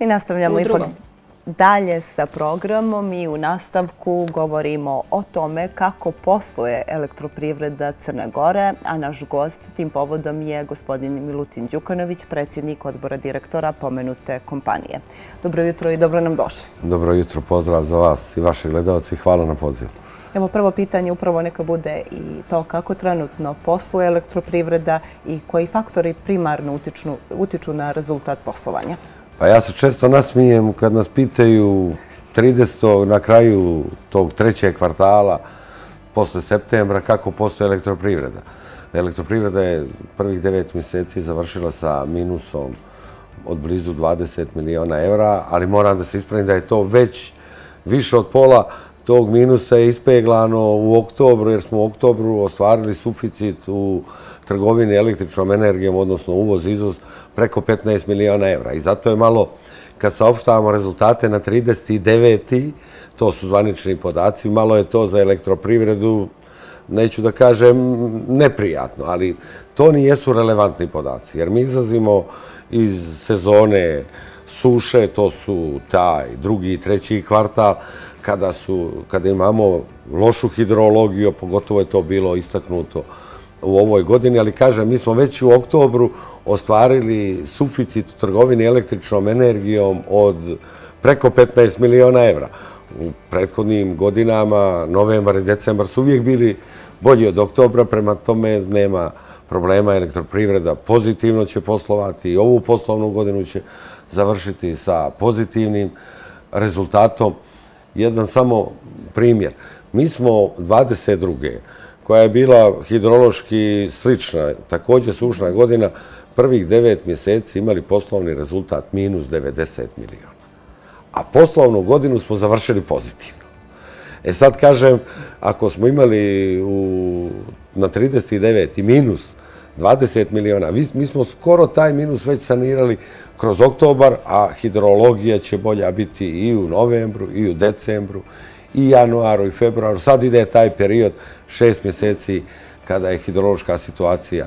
Mi nastavljamo ipak dalje sa programom i u nastavku govorimo o tome kako posluje elektroprivreda Crne Gore, a naš gost tim povodom je gospodin Milutin Đukanović, predsjednik odbora direktora pomenute kompanije. Dobro jutro i dobro nam došli. Dobro jutro, pozdrav za vas i vaše gledalci. Hvala na pozivu. Evo, prvo pitanje upravo neka bude i to kako trenutno posluje elektroprivreda i koji faktori primarno utiču na rezultat poslovanja. Pa ja se često nasmijem kad nas pitaju 30. na kraju tog trećeg kvartala posle septembra kako posluje elektroprivreda. Elektroprivreda je prvih 9 mjeseci završila sa minusom od blizu 20 miliona evra, ali moram da se ispravim da je to već više od pola tog minusa je ispeglano u oktobru, jer smo u oktobru ostvarili suficit u trgovini električnom energijom, odnosno uvoz-izvoz, preko 15 miliona evra. I zato je malo, kad saopštavamo rezultate na 39. to su zvanični podaci, malo je to za elektroprivredu, neću da kažem neprijatno, ali to nijesu relevantni podaci, jer mi izlazimo iz sezone suše, to su taj drugi i treći kvartal, kada imamo lošu hidrologiju, pogotovo je to bilo istaknuto u ovoj godini, ali kažem, mi smo već u oktobru ostvarili suficit u trgovini električnom energijom od preko 15 miliona evra. U prethodnim godinama, novembar i decembar su uvijek bili bolji od oktobra, prema tome nema problema, elektroprivreda pozitivno će poslovati i ovu poslovnu godinu će završiti sa pozitivnim rezultatom. Jedan samo primjer. Mi smo 22. koja je bila hidrološki slična, također sušna godina, prvih 9 mjeseci imali poslovni rezultat minus 90 miliona. A poslovnu godinu smo završili pozitivno. E sad kažem, ako smo imali na 39. minus 20 miliona, mi smo skoro taj minus već sanirali kroz oktobar, a hidrologija će bolja biti i u novembru, i u decembru, i januaru, i februaru. Sad ide taj period 6 mjeseci kada je hidrološka situacija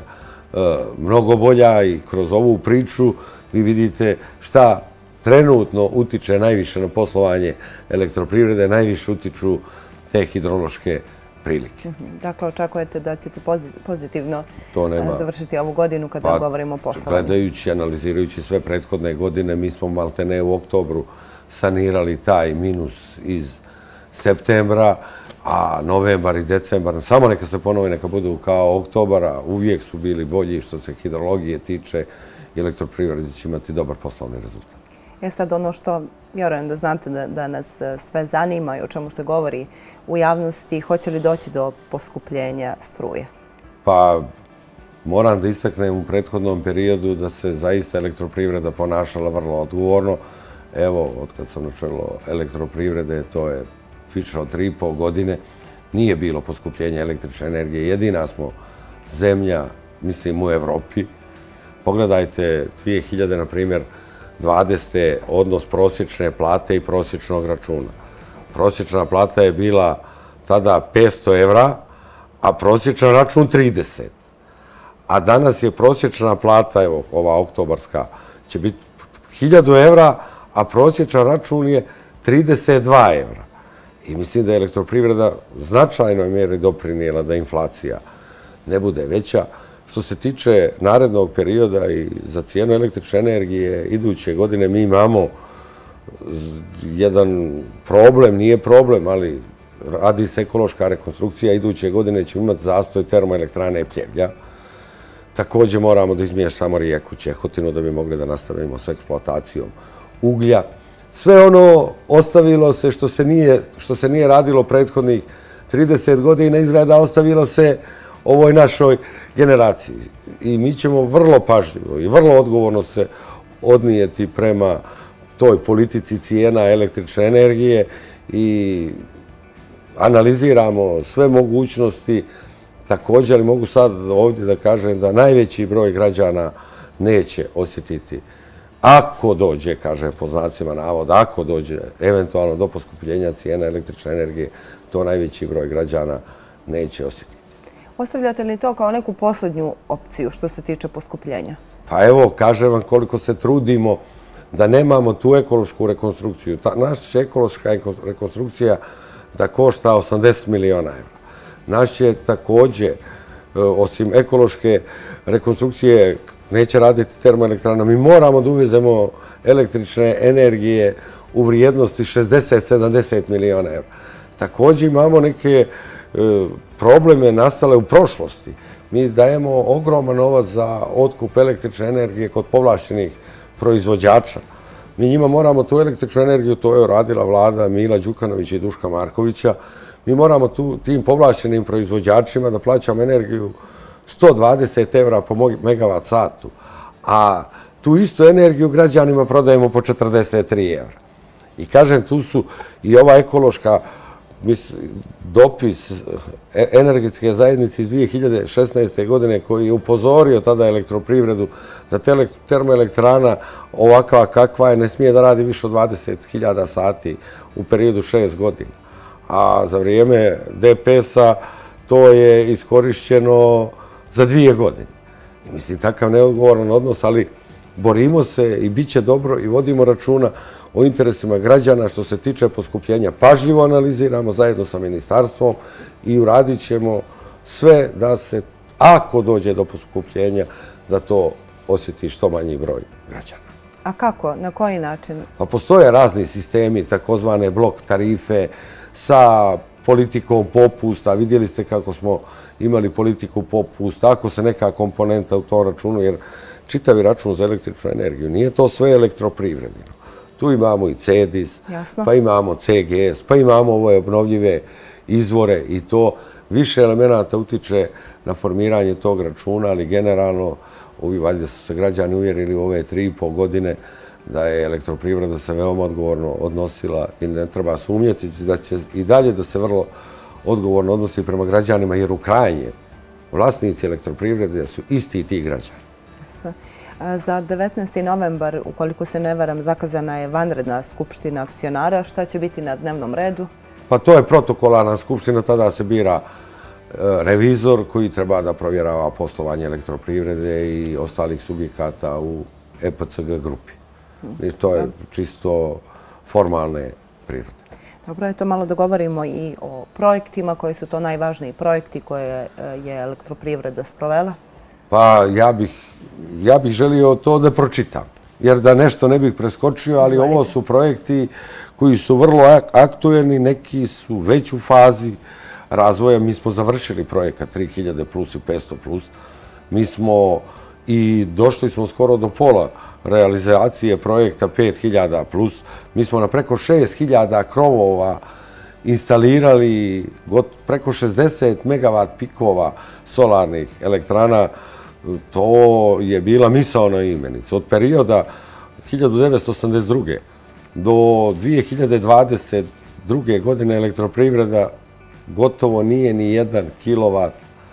mnogo bolja i kroz ovu priču vi vidite šta trenutno utiče najviše na poslovanje elektroprivrede, najviše utiču te hidrološke prilike. Dakle, očekujete da ćete pozitivno završiti ovu godinu kada govorimo o poslovanju? Gledajući, analizirajući sve prethodne godine, mi smo maltene u oktobru sanirali taj minus iz septembra, a novembar i decembar, samo neka se ponove, neka budu kao oktobara, uvijek su bili bolji što se hidrologije tiče i elektroprivrede će imati dobar poslovni rezultat. Sad ono što vjerujem da znate da nas sve zanima i o čemu se govori u javnosti, hoće li doći do poskupljenja struje? Pa moram da istaknem u prethodnom periodu da se zaista elektroprivreda ponašala vrlo odgovorno. Evo, od kad sam na čelu elektroprivrede, to je fično od 3,5 godine, nije bilo poskupljenja električne energije. Jedina smo zemlja, mislim, u Evropi. Pogledajte 2000, na primjer, 20. odnos prosječne plate i prosječnog računa. Prosječna plata je bila tada 500 evra, a prosječan račun 30. A danas je prosječna plata, evo ova oktobarska, će biti 1000 evra, a prosječan račun je 32 evra. I mislim da je elektroprivreda značajnoj mjeri doprinijela da inflacija ne bude veća. Što se tiče narednog perioda i za cijenu električne energije iduće godine, mi imamo jedan problem, nije problem, ali radi se ekološka rekonstrukcija. Iduće godine ćemo imati zastoj termoelektrane Pljevlja. Također moramo da izmještamo rijeku Ćehotinu da bi mogli da nastavimo s eksploatacijom uglja. Sve ono ostavilo se što se nije radilo prethodnih 30 godina, izgleda ostavilo se ovoj našoj generaciji. I mi ćemo vrlo pažljivo i vrlo odgovorno se odnijeti prema toj politici cijena električne energije i analiziramo sve mogućnosti. Također, ali mogu sad ovdje da kažem da najveći broj građana neće osjetiti, ako dođe, kažem po znacima navoda, ako dođe eventualno do poskupljenja cijena električne energije, to najveći broj građana neće osjetiti. Ostavljate li to kao neku posljednju opciju što se tiče poskupljenja? Pa evo, kažem vam koliko se trudimo da nemamo tu ekološku rekonstrukciju. Naša ekološka rekonstrukcija da košta 80 miliona evra. Naš će također, osim ekološke rekonstrukcije, neće raditi termoelektrana. Mi moramo da uvezemo električne energije u vrijednosti 60-70 miliona evra. Također imamo neke probleme nastale u prošlosti. Mi dajemo ogroman novac za otkup električne energije kod povlašćenih proizvođača. Mi njima moramo tu električnu energiju, to je radila vlada Mila Đukanovića i Duška Markovića, mi moramo tim povlašćenim proizvođačima da plaćamo energiju 120 evra po megavat satu, a tu istu energiju građanima prodajemo po 43 evra. I kažem, tu su i ova ekološka dopis energetske zajednice iz 2016. godine koji je upozorio tada elektroprivredu da termoelektrana ovakva kakva je ne smije da radi više od 20.000 sati u periodu 6 godina. A za vrijeme DPS-a to je iskorišćeno za 2 godine. I mislim, takav neodgovoran odnos, ali borimo se i bit će dobro i vodimo računa o interesima građana što se tiče poskupljenja. Pažljivo analiziramo zajedno sa ministarstvom i uradit ćemo sve da se, ako dođe do poskupljenja, da to osjeti što manji broj građana. A kako? Na koji način? Pa postoje razni sistemi, takozvane blok tarife, sa politikom popusta. Vidjeli ste kako smo imali politiku popusta, ako se neka komponenta u tom računu, jer čitavi račun za električnu energiju, nije to sve elektroprivredno. Tu imamo i CEDIS, pa imamo CGS, pa imamo ove obnovljive izvore i to više elemenata utiče na formiranje tog računa, ali generalno, valjda su se građani uvjerili u ove 3,5 godine da je elektroprivreda se veoma odgovorno odnosila i ne treba sumnjati da će i dalje da se vrlo odgovorno odnosi prema građanima, jer u krajnje vlasnici elektroprivrede su isti i ti građani. Za 19. novembar, ukoliko se ne varam, zakazana je vanredna skupština akcionara. Šta će biti na dnevnom redu? Pa to je protokolarna skupština, tada se bira revizor koji treba da provjerava poslovanje elektroprivrede i ostalih subjekata u EPCG grupi. I to je čisto formalne prirode. Dobro, eto malo da govorimo i o projektima, koji su to najvažniji projekti koje je elektroprivreda sprovela. Pa ja bih želio to da pročitam, jer da nešto ne bih preskočio, ali ovo su projekti koji su vrlo aktuelni, neki su već u fazi razvoja. Mi smo završili projekat 3000 plus i 500 plus. Mi smo i došli smo skoro do pola realizacije projekta 5000 plus. Mi smo na preko 6000 krovova instalirali preko 60 megavat pikova solarnih elektrana. To je bila misaona imenica. Od perioda 1982. do 2022. godine elektroprivreda gotovo nije ni 1 kilovat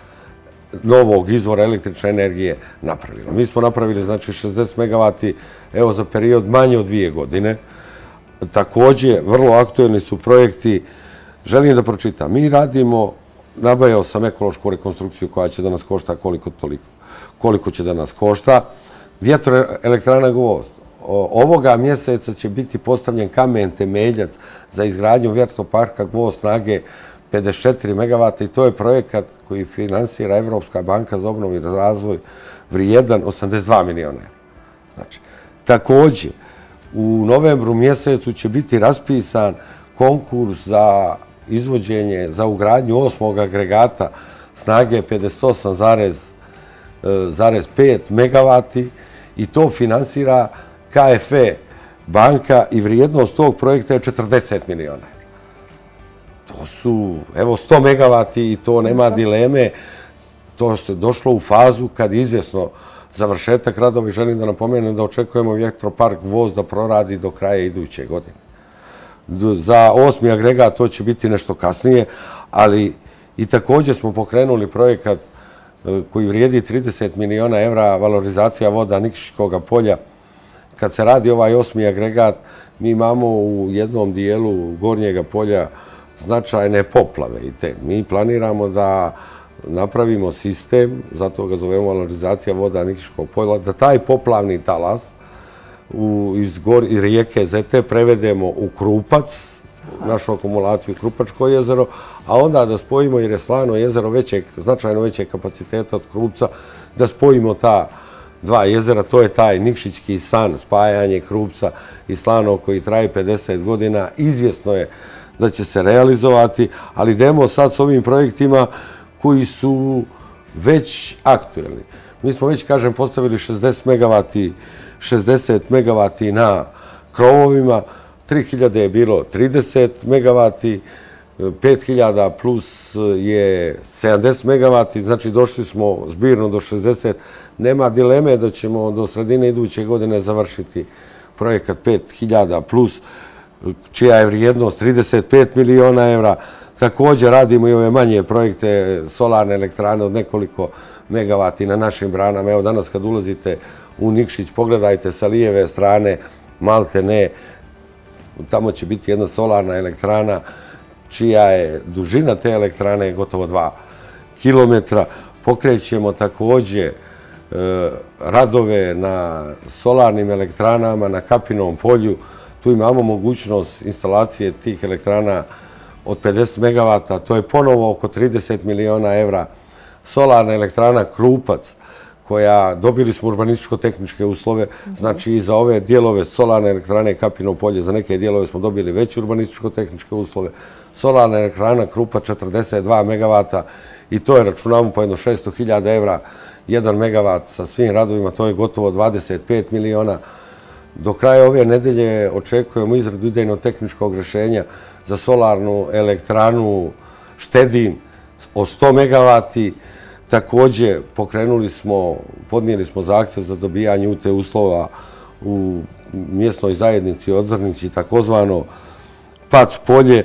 novog izvora električne energije napravila. Mi smo napravili, znači, 60 megavati, evo, za period manje od 2 godine. Također, vrlo aktuelni su projekti. Želim da pročitam. Mi radimo, nabavio sam ekološku rekonstrukciju koja će da nas košta koliko će da nas košta. Vjetroelektrana Gvozd. Ovoga mjeseca će biti postavljen kamen temeljac za izgradnju vjetroparka Gvozd snage 54 megavata i to je projekat koji finansira Evropska banka za obnovu i razvoj vrijedan 82 miliona evra. Znači, također, u novembru mjesecu će biti raspisan konkurs za izvođenje, za ugradnju 8. agregata snage 58,5 megavati i to finansira KFE banka i vrijednost tog projekta je 40 miliona evra. To su, evo, 100 megavati i to nema dileme. To se došlo u fazu kad je izvjesno završetak radova i želim da napomenem da očekujemo vjetropark Gvozd da proradi do kraja iduće godine. Za 8. agregat to će biti nešto kasnije, ali i također smo pokrenuli projekat koji vrijedi 30 miliona evra, valorizacija voda Nikšićkog polja. Kad se radi ovaj 8. agregat, mi imamo u jednom dijelu Gornjega polja značajne poplave i te. Mi planiramo da napravimo sistem, zato ga zovemo valorizacija voda Nikšićkog polja, da taj poplavni talas iz rijeke Zete prevedemo u Krupac, našu akumulaciju Krupačko jezero, a onda da spojimo, jer je Slano jezero značajno većeg kapaciteta od Krupca, da spojimo ta dva jezera, to je taj Nikšićki san, spajanje Krupca i Slano koji traje 50 godina. Izvjesno je da će se realizovati, ali idemo sad s ovim projektima koji su već aktuelni. Mi smo već, kažem, postavili 60 megavati na krovovima, 3000 je bilo 30 megavati, 5000 plus je 70 megavati, znači došli smo zbirno do 60. Nema dileme da ćemo do sredine iduće godine završiti projekat 5000 plus, čija je vrijednost 35 miliona evra. Također radimo i ove manje projekte, solarne elektrane od nekoliko megavati na našim branama. Evo danas kad ulazite u Nikšić, pogledajte sa lijeve strane, malte ne, tamo će biti jedna solarna elektrana čija je dužina te elektrane gotovo 2 kilometra. Pokrećemo također radove na solarnim elektranama na Kapinom polju. Tu imamo mogućnost instalacije tih elektrana od 50 megavata. To je ponovo oko 30 miliona evra. Solarna elektrana Krupac, koja dobili smo urbanističko-tehničke uslove, znači i za ove dijelove solarne elektrane Kapino polje, za neke dijelove smo dobili već urbanističko-tehničke uslove. Solarna elektrana Krupac 42 megavata i to je, računamo, po jedno 600.000 evra, 1 megavat sa svim radovima, to je gotovo 25 miliona. Do kraja ove nedelje očekujemo izradu idejno-tehničkog rješenja za solarnu elektranu Štedin o 100 megavati. Također podnijeli smo zahtjev za dobijanje UT uslova u mjesnoj zajednici Odzrnići, takozvano Pac polje.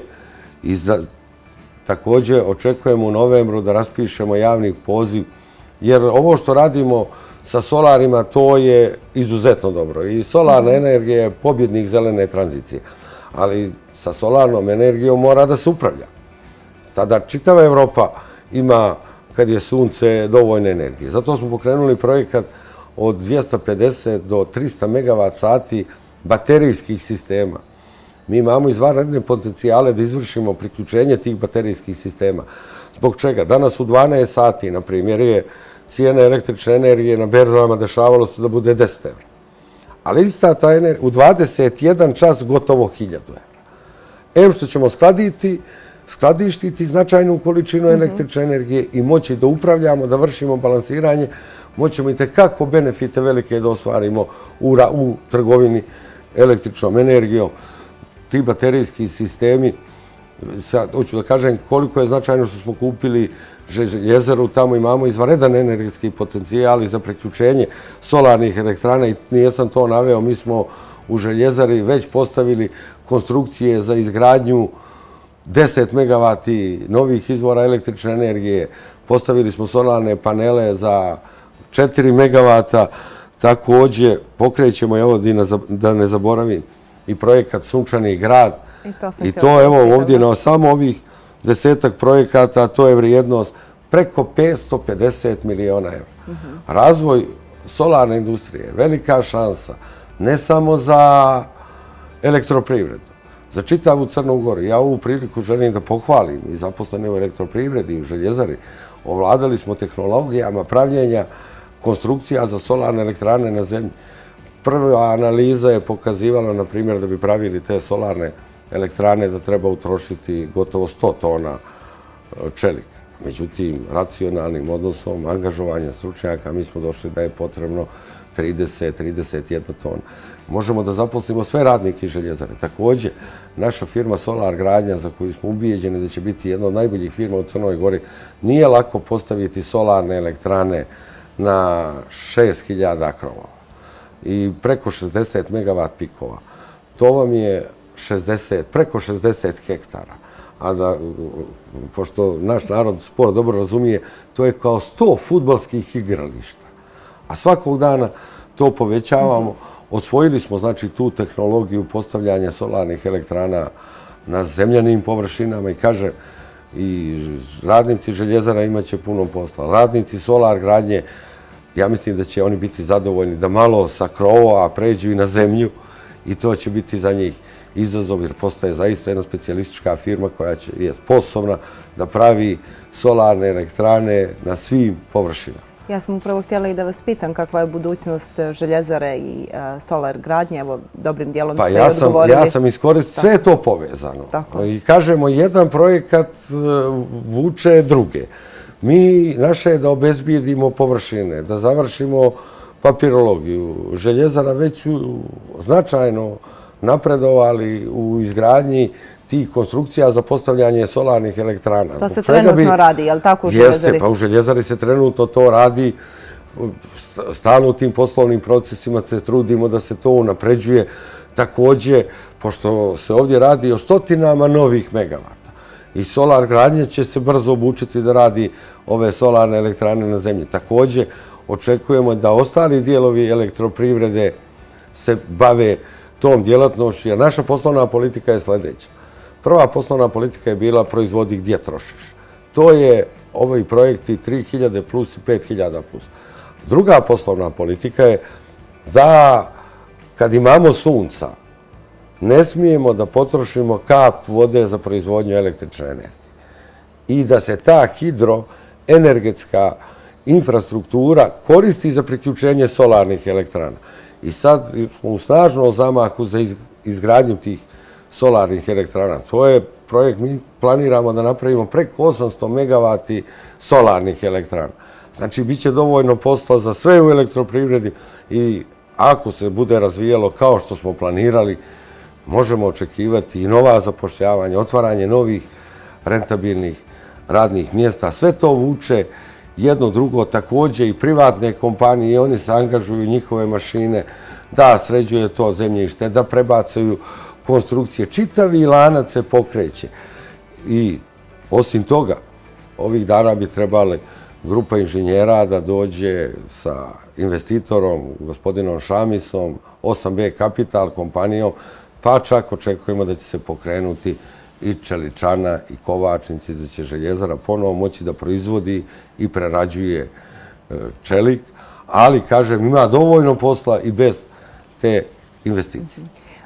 Također očekujemo u novembru da raspišemo javni poziv, jer ovo što radimo sa solarima, to je izuzetno dobro. I solarna energija je pobjednik zelene tranzicije, ali sa solarnom energijom mora da se upravlja. Tada čitava Evropa ima, kad je sunce, dovoljne energije. Zato smo pokrenuli projekat od 250 do 300 megavat sati baterijskih sistema. Mi imamo izvanredne potencijale da izvršimo priključenje tih baterijskih sistema. Zbog čega? Danas u 12 sati, na primjer, je cijena električne energije na berzama dešavalo se da bude 10 evra. Ali ista ta energija u 21 čas gotovo 1000 evra. Em što ćemo skladištiti značajnu količinu električne energije i moći da upravljamo, da vršimo balansiranje, moćemo i tekako benefite velike da ostvarimo u trgovini električnom energijom. Ti baterijski sistemi, sad hoću da kažem koliko je značajno što smo kupili Željezaru, tamo imamo izvanredan energetski potencijal i za priključenje solarnih elektrana i nijesam to naveo, mi smo u Željezari već postavili konstrukcije za izgradnju 10 megavati novih izvora električne energije, postavili smo solarne panele za 4 megavata, također pokrećemo, evo da ne zaboravim, i projekat Sunčani grad. I to evo ovdje na samo ovih 10 projekata, to je vrijednost preko 550 miliona evra. Razvoj solarne industrije je velika šansa, ne samo za elektroprivredu, za čitavu Crnu Goru. Ja ovu priliku želim da pohvalim i zaposlene u elektroprivredi i u Željezari. Ovladali smo tehnologijama pravljenja konstrukcija za solarne elektrane na zemlji. Prva analiza je pokazivala, na primjer, da bi pravili te solarne elektrane da treba utrošiti gotovo 100 tona čelika. Međutim, racionalnim odnosom, angažovanjem stručnjaka, mi smo došli da je potrebno 30-31 tona. Možemo da zaposlimo sve radnike iz Željezare. Također, naša firma Solar Gradnja, za koju smo ubijeđeni da će biti jedna od najboljih firma u Crnoj Gori, nije lako postaviti solarne elektrane na 6000 krovova i preko 60 megavat pikova. To vam je preko 60 hektara. A da, pošto naš narod sporo dobro razumije, to je kao 100 fudbalskih igrališta. A svakog dana to povećavamo. Osvojili smo, znači, tu tehnologiju postavljanja solarnih elektrana na zemljanim površinama i kaže, i radnici Željezara imaće puno posla. Radnici Solar Gradnje Ja mislim da će oni biti zadovoljni da malo sa krovova pređu i na zemlju i to će biti za njih izazov jer postaje zaista jedna specijalistička firma koja je sposobna da pravi solarne elektrane na svim površinama. Ja sam upravo htjela i da vas pitam kakva je budućnost željezare i solar gradnje. Evo, dobrim dijelom ste i odgovorili. Ja sam iskoristio, sve je to povezano. I kažemo, jedan projekat vuče druge. Naše je da obezbijedimo površine, da završimo papirologiju. Željezara već su značajno napredovali u izgradnji tih konstrukcija za postavljanje solarnih elektrana. To se trenutno radi, je li tako u željezari? Jeste, pa u željezari se trenutno to radi. Stalno u tim poslovnim procesima se trudimo da se to unapređuje. Također, pošto se ovdje radi o stotinama novih megavata i solar gradnje će se brzo obučiti da radi ove solarne elektrane na zemlji. Također, očekujemo da ostali dijelovi elektroprivrede se bave tom djelatnošću, jer naša poslovna politika je sljedeća. Prva poslovna politika je bila proizvodi gdje trošiš. To je ovi projekti 3000 plus i 5000 plus. Druga poslovna politika je da kad imamo sunca, ne smijemo da potrošimo kap vode za proizvodnju električne energije. I da se ta hidroenergetska infrastruktura koristi za priključenje solarnih elektrana. I sad smo u snažnom zamahu za izgradnju tih solarnih elektrana. To je projekt, mi planiramo da napravimo preko 800 megavati solarnih elektrana. Znači, bit će dovoljno posla za sve u elektroprivredi i ako se bude razvijalo kao što smo planirali, možemo očekivati i nova zapošljavanja, otvaranje novih rentabilnih radnih mjesta. Sve to vuče jedno drugo, također i privatne kompanije, i oni se angažuju njihove mašine da sređuje to zemljište, da prebacuju konstrukcije. Čitavi lanac se pokreće. I osim toga, ovih dana bi trebali grupa inženjera da dođe sa investitorom, gospodinom Šamisom, 8B Kapital kompanijom, pa čak očekujemo da će se pokrenuti i čeličana i kovačnici, da će željezara ponovo moći da proizvodi i prerađuje čelik, ali, kažem, ima dovoljno posla i bez te investicije.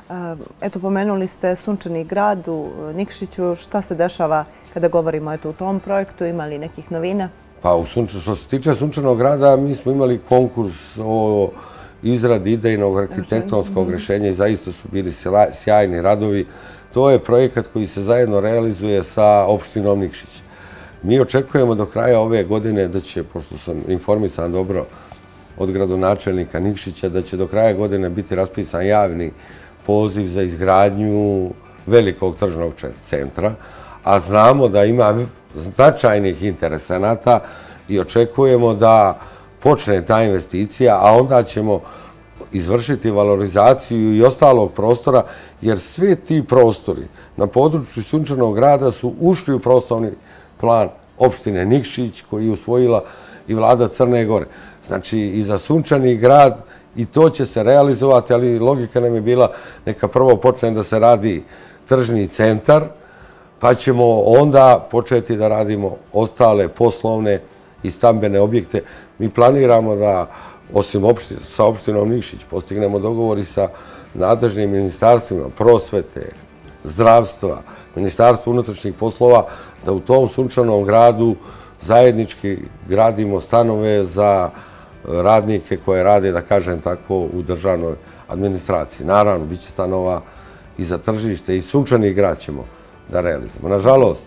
Eto, pomenuli ste Sunčani grad u Nikšiću. Šta se dešava kada govorimo o tom projektu? Ima li nekih novina? Pa, što se tiče Sunčanog grada, mi smo imali konkurs o izradi idejnog arhitektonskog rješenja i zaista su bili sjajni radovi. To je projekat koji se zajedno realizuje sa opštinom Nikšić. Mi očekujemo do kraja ove godine da će, pošto sam informisan dobro od gradonačelnika Nikšića, da će do kraja godine biti raspisan javni poziv za izgradnju velikog tržnog centra, a znamo da ima značajnih interesenata i očekujemo da počne ta investicija, a onda ćemo izvršiti valorizaciju i ostalog prostora, jer svi ti prostori na području Sunčanog grada su ušli u prostorni plan opštine Nikšić, koji je usvojila i vlada Crne Gore. Znači, i za Sunčani grad i to će se realizovati, ali logika nam je bila neka prvo počne da se radi tržni centar, pa ćemo onda početi da radimo ostale poslovne i stambene objekte. Mi planiramo da, osim sa opštinom Nikšić, postignemo dogovori sa nadležnim ministarstvima prosvete, zdravstva, Ministarstva unutrašnjih poslova, da u tom Sunčanom gradu zajednički gradimo stanove za radnike koje rade, da kažem tako, u državnoj administraciji. Naravno, bit će stanova i za tržište i Sunčani grad ćemo da realizujemo. Nažalost,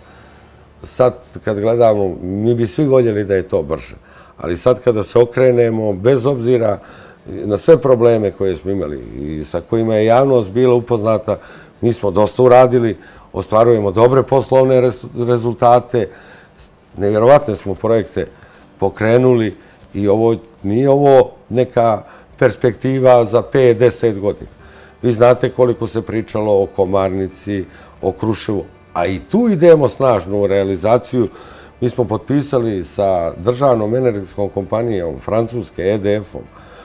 sad kad gledamo, mi bi svi voljeli da je to brže, ali sad kada se okrenemo, bez obzira na sve probleme koje smo imali i sa kojima je javnost bila upoznata, mi smo dosta uradili, ostvarujemo dobre poslovne rezultate, nevjerovatne smo projekte pokrenuli i nije ovo neka perspektiva za 5-10 godina. Vi znate koliko se pričalo o Komarnici, o Kruševu, a i tu idemo snažno u realizaciju. Mi smo potpisali sa državnom energetskom kompanijom Francuske, EDF-om,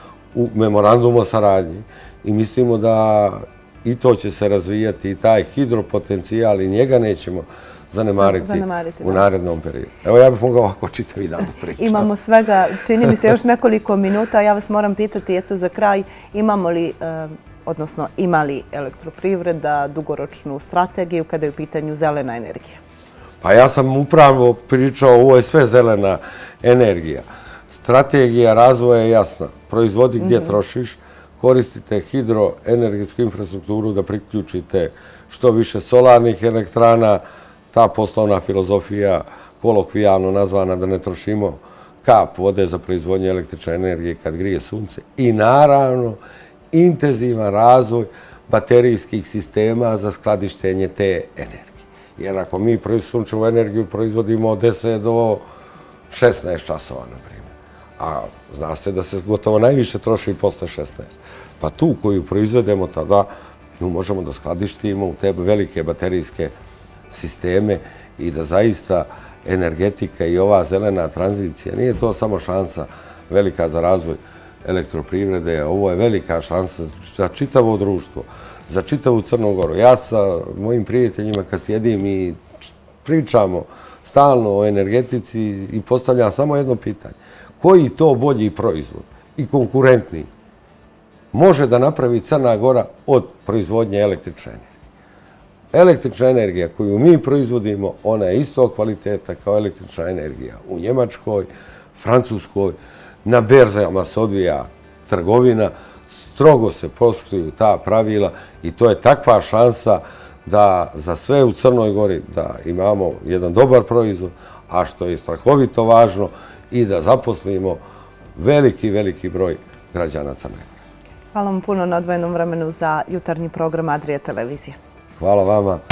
u memorandumu o saradnji i mislimo da i to će se razvijati i taj hidropotencijal i njega nećemo zanemariti u narednom periodu. Evo, ja bih mogao ovako čitavi dan pričati. Imamo svega, čini mi se, još nekoliko minuta. Ja vas moram pitati, eto za kraj, imamo li, odnosno ima li elektroprivreda dugoročnu strategiju kada je u pitanju zelena energija? Pa ja sam upravo pričao, ovo je sve zelena energija. Strategija razvoja je jasna. Proizvodi gdje trošiš, koristite hidroenergetsku infrastrukturu da priključite što više solarnih elektrana, ta poslovna filozofija kolokvijalno nazvana da ne trošimo kap vode za proizvodnju električne energije kad grije sunce i naravno intenzivan razvoj baterijskih sistema za skladištenje te energije. Jer ako mi sunčevu energiju proizvodimo od 10 do 16 časova, na primjer, a zna se da se gotovo najviše troši posle 16. Pa tu koju proizvedemo tada, nju možemo da skladištimo u te velike baterijske sisteme i da zaista energetika i ova zelena tranzicija, nije to samo šansa velika za razvoj elektroprivrede, ovo je velika šansa za čitavo društvo, za čitavu Crnu Goru. Ja sa mojim prijateljima kad sjedim i pričamo stalno o energetici i postavljam samo jedno pitanje. Koji to bolji proizvod i konkurentniji može da napravi Crna Gora od proizvodnje električne energije? Električna energija koju mi proizvodimo, ona je istog kvaliteta kao električna energija u Njemačkoj, Francuskoj, na berzama se odvija trgovina, strogo se poštuju ta pravila i to je takva šansa da za sve u Crnoj Gori da imamo jedan dobar proizvod, a što je strahovito važno i da zaposlimo veliki broj građana Crne Gore. Hvala vam puno na odvojenom vremenu za jutarnji program Adria televizije. Hvala vama.